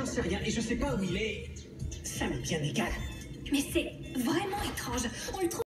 j'en sais rien et je sais pas où il est. Ça m'est bien égal. Mais c'est vraiment étrange. On le trouve